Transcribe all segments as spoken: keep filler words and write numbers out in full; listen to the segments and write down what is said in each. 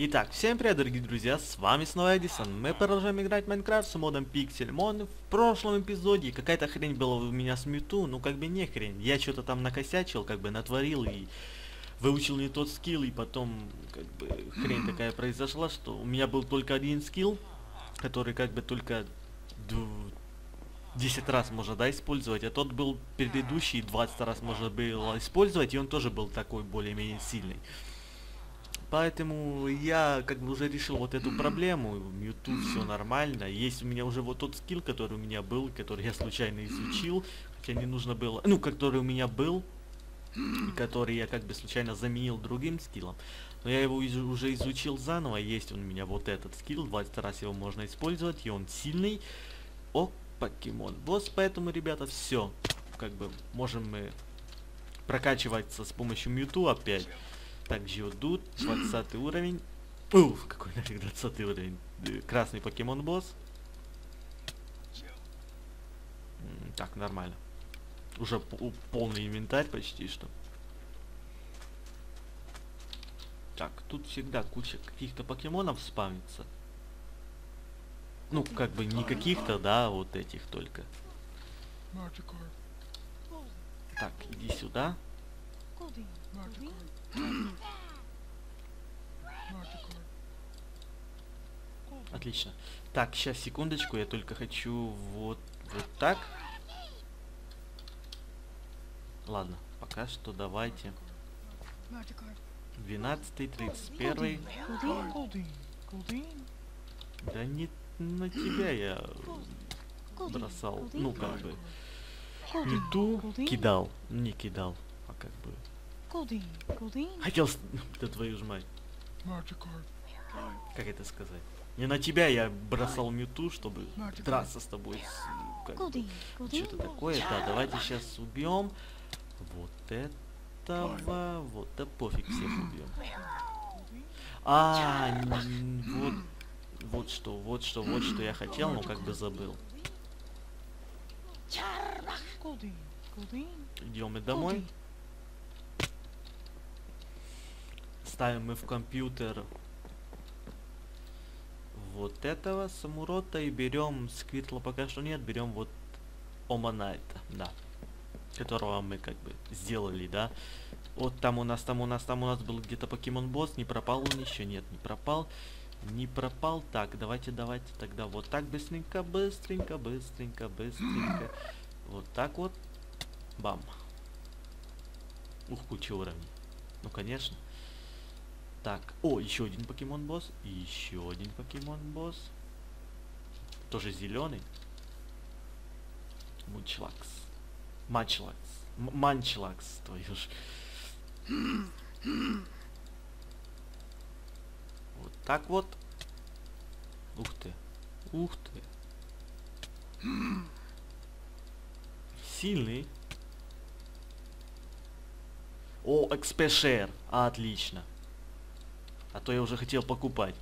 Итак, всем привет, дорогие друзья, с вами снова Эдисон. Мы продолжаем играть в Майнкрафт с модом Pixelmon. В прошлом эпизоде какая-то хрень была у меня с Мюту, ну как бы не хрень. Я что-то там накосячил, как бы натворил и выучил не тот скилл, и потом как бы хрень такая произошла, что у меня был только один скилл, который как бы только десять раз можно, да, использовать, а тот был предыдущий, двадцать раз можно было использовать, и он тоже был такой более-менее сильный. Поэтому я как бы уже решил вот эту проблему, в Мюту все нормально. Есть у меня уже вот тот скилл, который у меня был, который я случайно изучил, хотя не нужно было, ну, который у меня был, и который я как бы случайно заменил другим скиллом. Но я его из уже изучил заново, есть он у меня вот этот скилл, двадцать раз его можно использовать, и он сильный. О, покемон босс, поэтому, ребята, все, как бы можем мы прокачиваться с помощью Мюту опять. Так, Geodude, двадцатый уровень. Уф, какой нафиг двадцатый уровень. Красный покемон босс. Так, нормально. Уже полный инвентарь почти что. Так, тут всегда куча каких-то покемонов спавнится. Ну, как бы не каких-то, да, вот этих только. Так, иди сюда. Отлично. Так, сейчас, секундочку, я только хочу вот, вот так. Ладно, пока что давайте. двенадцатый, тридцать первый. Да не на тебя я бросал. Ну, как бы. Мюту кидал. Не кидал, а как бы. Хотел... Да твою ж мать. Как это сказать? Не на тебя я бросал Мюту, чтобы драться с тобой. Как бы, что-то такое. Да, давайте сейчас убьем вот этого. Вот, да пофиг, всех убьем. А, вот, вот что, вот что, вот что я хотел, но как бы забыл. Идем мы домой. Ставим мы в компьютер вот этого Самурота и берем Сквиртла, пока что нет, берем вот Оманайта, да, которого мы как бы сделали, да. Вот там у нас, там у нас, там у нас был где-то покемон босс, не пропал он еще, нет, не пропал, не пропал. Так, давайте, давайте тогда вот так быстренько, быстренько, быстренько, быстренько, вот так вот, бам. Ух, куча уровней, ну конечно. Так, о, еще один покемон босс, и еще один покемон босс, тоже зеленый. Мучлакс, Мачлакс, Манчлакс, твою ж. Вот так вот. Ух ты, ух ты. Сильный. О, экспешер, отлично. А то я уже хотел покупать.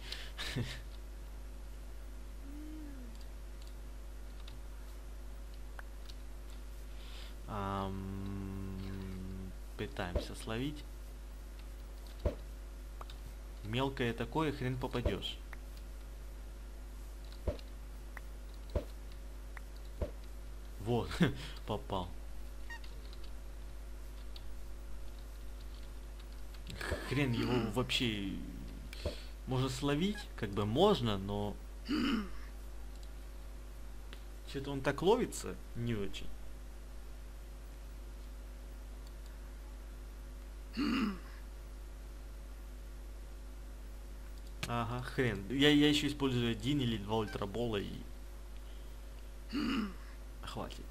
um, пытаемся словить. Мелкое такое, хрен попадешь. Вот, попал. Хрен его вообще можно словить, как бы можно, но что-то он так ловится не очень. Ага, хрен. Я, я еще использую один или два ультрабола и хватит.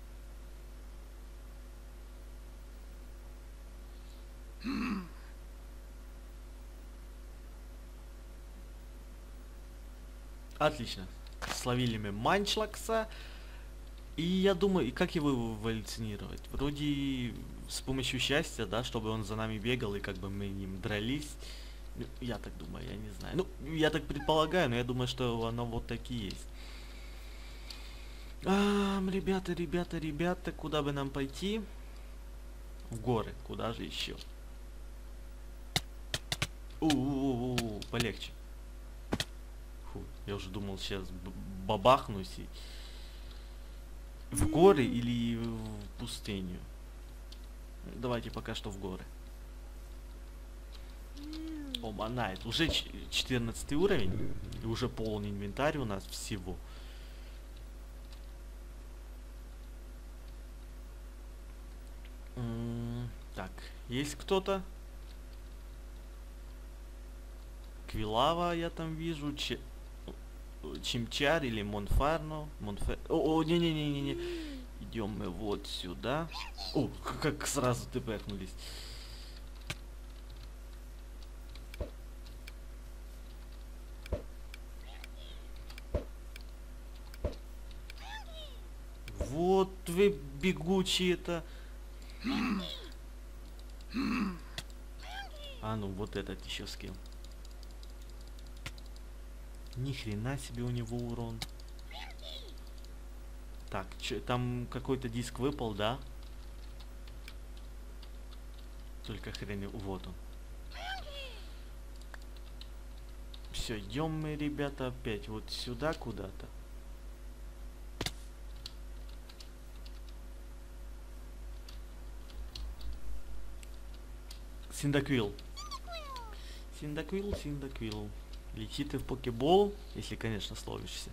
Отлично. Словили мы Манчлакса. И я думаю, и как его эволюционировать? Вроде с помощью счастья, да, чтобы он за нами бегал и как бы мы ним дрались. Ну, я так думаю, я не знаю. Ну, я так предполагаю, но я думаю, что оно вот такие есть. А, ребята, ребята, ребята, куда бы нам пойти? В горы, куда же еще? У-у-у-у. полегче. Фу, я уже думал, сейчас бабахнусь и... В горы или в пустыню? Давайте пока что в горы. О, манает. Уже четырнадцатый уровень. И уже полный инвентарь у нас всего. М-м, так, есть кто-то? Квилава я там вижу. Че... Чимчар или Монфарно. Монфер... О, не-не-не-не-не. Идем мы вот сюда. О, как сразу ты пехнулись. Вот вы бегучие-то. А ну, вот этот еще с кем. Ни хрена себе у него урон. Так, чё, там какой-то диск выпал, да? Только хрен, вот он. Все, идем мы, ребята, опять вот сюда куда-то. Синдаквил. Синдаквил, Синдаквил. Лети ты в покебол, если, конечно, словишься.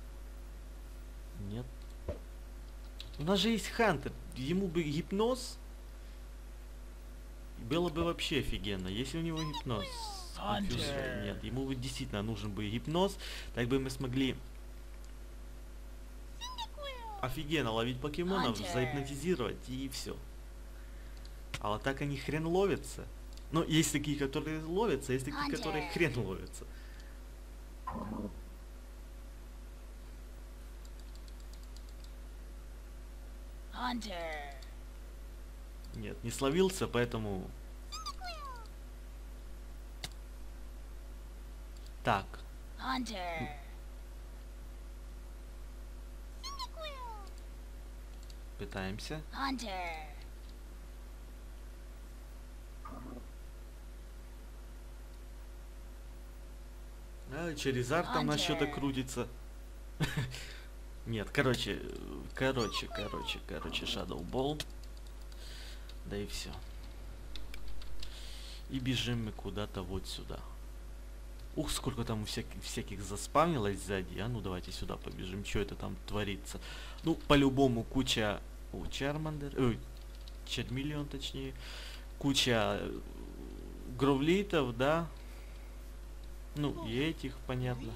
Нет. У нас же есть Хантер. Ему бы гипноз. Было бы вообще офигенно. Если у него гипноз. Нет, ему бы действительно нужен бы гипноз. Так бы мы смогли офигенно ловить покемонов, загипнотизировать и все. А вот так они хрен ловятся. Но есть такие, которые ловятся, есть такие, которые хрен ловятся. Hunter. Нет, не словился, поэтому... Так. Hunter. Пытаемся. Hunter. А, Черезар там на что-то крутится. Нет, короче, короче, короче, короче, Shadow Ball. Да и все. И бежим мы куда-то вот сюда. Ух, сколько там у всяких, всяких заспавнилось сзади. А ну давайте сюда побежим. Что это там творится? Ну, по-любому куча... О, Чармандер. Ой, Чармиллион точнее. Куча гровлитов, да? Ну, и этих, понятно.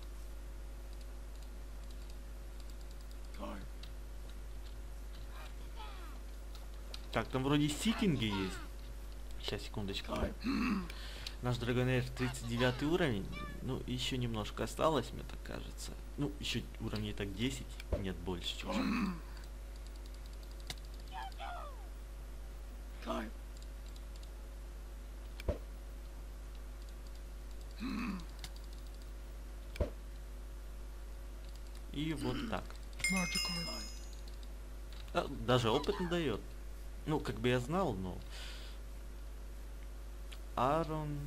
Так, там вроде сикинги есть. Сейчас, секундочку. Наш Драгонэйр тридцать девятый уровень. Ну, еще немножко осталось, мне так кажется. Ну, еще уровней так десять. Нет, больше чуть-чуть. И вот так. А, даже опыт не дает. Ну, как бы я знал, но... Арон...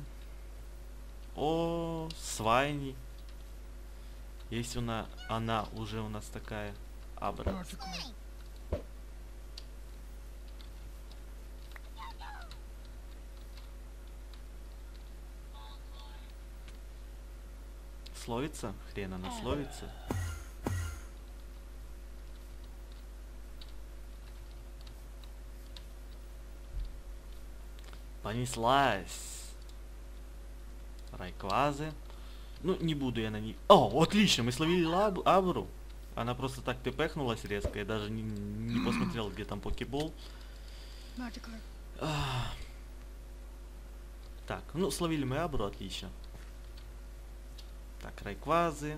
О, Свайни. Есть у нас... Она уже у нас такая. Абра. Словится? Хрен она словится. Понеслась. Райквазы. Ну, не буду я на ней... О, отлично, мы словили лаб... Абру. Она просто так пепехнулась резко. Я даже не, не посмотрел, где там покебол. А... Так, ну, словили мы Абру, отлично. Так, Райквазы.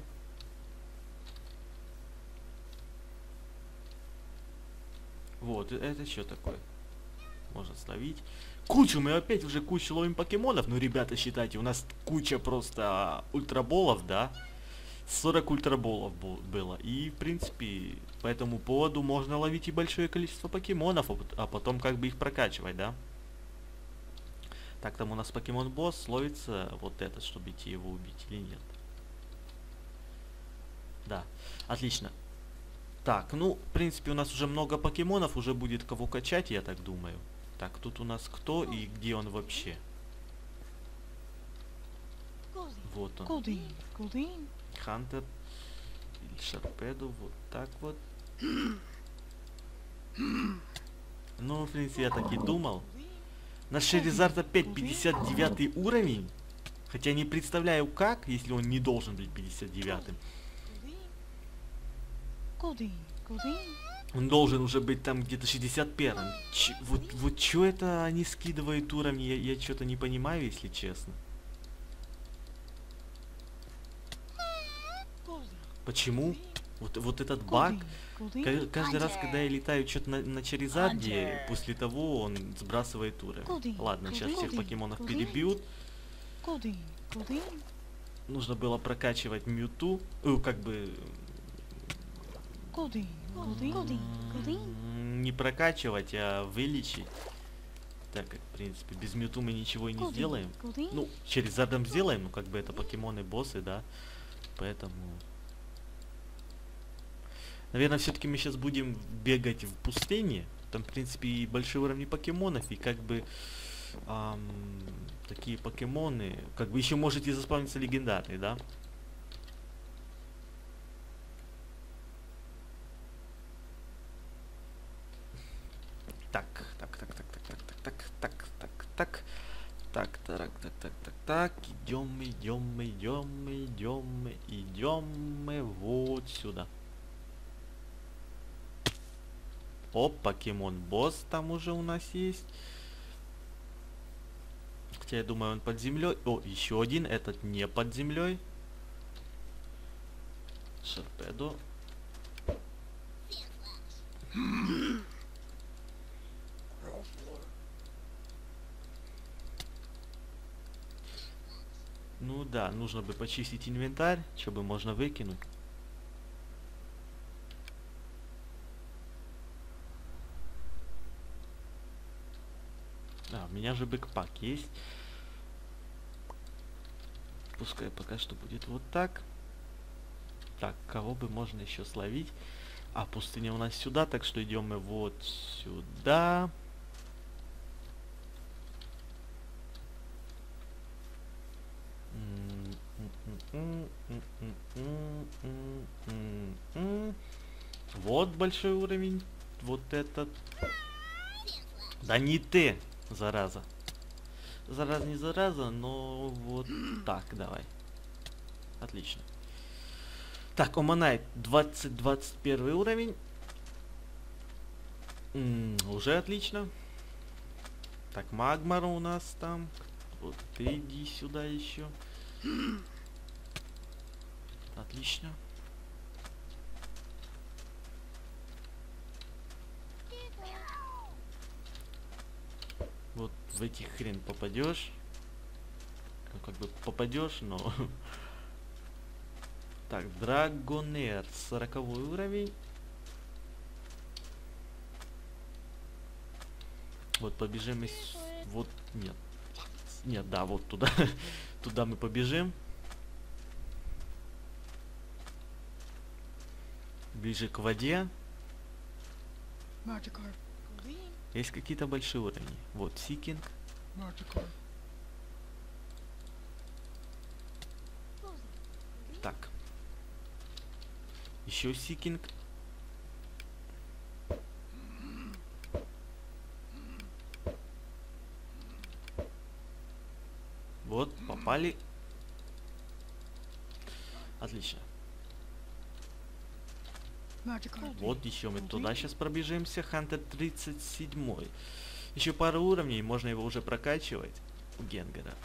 Вот, это что такое? Можно словить. Кучу, мы опять уже кучу ловим покемонов. Ну, ребята, считайте, у нас куча просто ультраболов, да? сорок ультраболов было. И, в принципе, по этому поводу можно ловить и большое количество покемонов, а потом как бы их прокачивать, да? Так, там у нас покемон-босс ловится вот этот, чтобы идти его убить или нет? Да, отлично. Так, ну, в принципе, у нас уже много покемонов, уже будет кого качать, я так думаю. Так, тут у нас кто и где он вообще? Вот он. Goldeen, Goldeen. Хантер. Или Шарпеду, вот так вот. Ну, в принципе, я так и думал. Наш Шерезард опять пятьдесят девятый уровень. Хотя не представляю как, если он не должен быть пятьдесят девятым. Goldeen, Goldeen. Он должен уже быть там где-то шестьдесят первым. Ч вот, вот что это они скидывают уровни, я, я что-то не понимаю, если честно. Почему? Вот, вот этот баг. Ка- каждый раз, когда я летаю что-то на, на Черезарде, после того он сбрасывает уровень. Ладно, сейчас всех покемонов перебьют. Goldeen, Goldeen. Нужно было прокачивать Мьюту. Э, как бы... Goldeen, Goldeen, Goldeen, Goldeen. м, Не прокачивать, а вылечить. Так как, в принципе, без Мьюту мы ничего и не сделаем. Ну, Черезардом сделаем, ну как бы это покемоны, боссы, да. Поэтому... Наверное, все-таки мы сейчас будем бегать в пустыне. Там, в принципе, и большие уровни покемонов, и как бы ам, такие покемоны. Как бы еще можете заспавниться легендарный, да? Так, так, так, так, так, так, так, так, так, так, так, так, так, так, так, так, так, идем, идем, идем, идем, идем мы вот сюда. О, покемон босс там уже у нас есть. Хотя я думаю, он под землей. О, еще один. Этот не под землей. Шарпедо. Ну да, нужно бы почистить инвентарь, чтобы можно выкинуть. А, у меня же бэкпак есть. Пускай пока что будет вот так. Так, кого бы можно еще словить? А, пустыня у нас сюда, так что идем мы вот сюда. Вот большой уровень. Вот этот. Да не ты, зараза. Зараза не зараза, но вот так, давай. Отлично. Так, Оманайт двадцать двадцать первый уровень. М, уже отлично. Так, Магмар у нас там. Вот ты иди сюда еще. Отлично. Вот в этих хрен попадешь. Ну, как бы попадешь, но... Так, Драгонер, сороковой уровень. Вот побежим из... Вот, нет. Нет, да, вот туда. Туда мы побежим. Ближе к воде. Magikarp. Goldeen, Есть какие-то большие уровни. Вот, Сикинг. Magikarp. Так. Еще Сикинг. Вот, попали. Отлично. Magikarp. Вот еще мы туда сейчас пробежимся. Хантер тридцать семь. Еще пару уровней, можно его уже прокачивать у Генгера.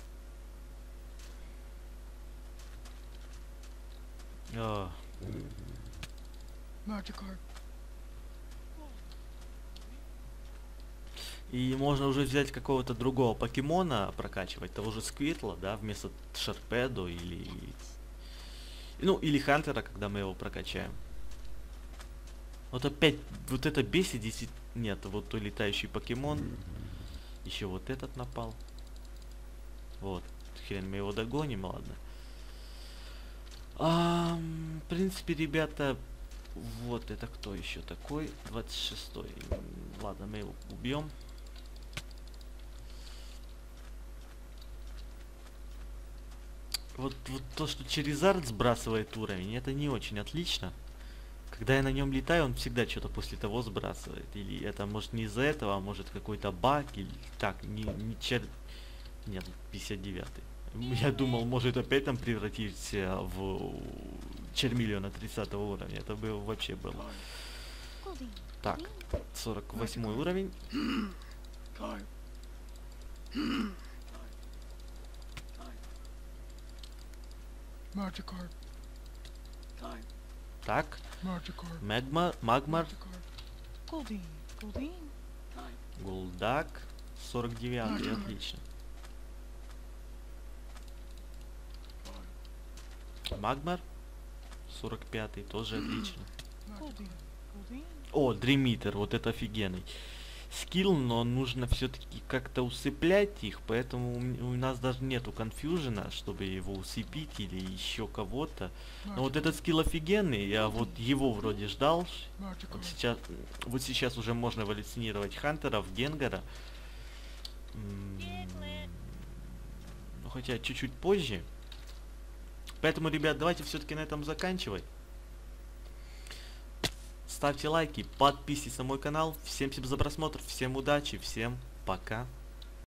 О, Magikarp. и можно уже взять какого-то другого покемона, прокачивать того же Сквитла, да, вместо Шарпедо или... Ну, или Хантера, когда мы его прокачаем. Вот опять, вот это бесит, здесь нет, вот той летающий покемон. Еще вот этот напал. Вот. Хрен мы его догоним, ладно. А, в принципе, ребята, вот это кто еще такой? двадцать шестой. Ладно, мы его убьем. Вот, вот то, что через арт сбрасывает уровень, это не очень отлично. Когда я на нем летаю, он всегда что-то после того сбрасывает. Или это может не из-за этого, а может какой-то баг, или так, не, не чер... Нет, пятьдесят девятый. Я думал, может опять там превратиться в Чермиллиона тридцатого уровня. Это бы вообще было. Так, сорок восьмой уровень. Magikarp. Так, Magikarp. Магма, Магмар, Magikarp. Goldeen. Goldeen. Гулдак, сорок девятый, отлично. Магмар, сорок пятый, тоже отлично. Goldeen. Goldeen. О, Дримитер, вот это офигенный скилл, но нужно все-таки как-то усыплять их, поэтому у, м- у нас даже нету конфьюжена, чтобы его усыпить или еще кого-то. Но вот этот скилл офигенный, я вот его вроде ждал. Вот Magikarp. сейчас, вот сейчас уже можно эволюционировать Хантеров, Генгара. М, Ну хотя чуть-чуть позже. Поэтому, ребят, давайте все-таки на этом заканчивать. Ставьте лайки, подписывайтесь на мой канал. Всем спасибо за просмотр, всем удачи, всем пока.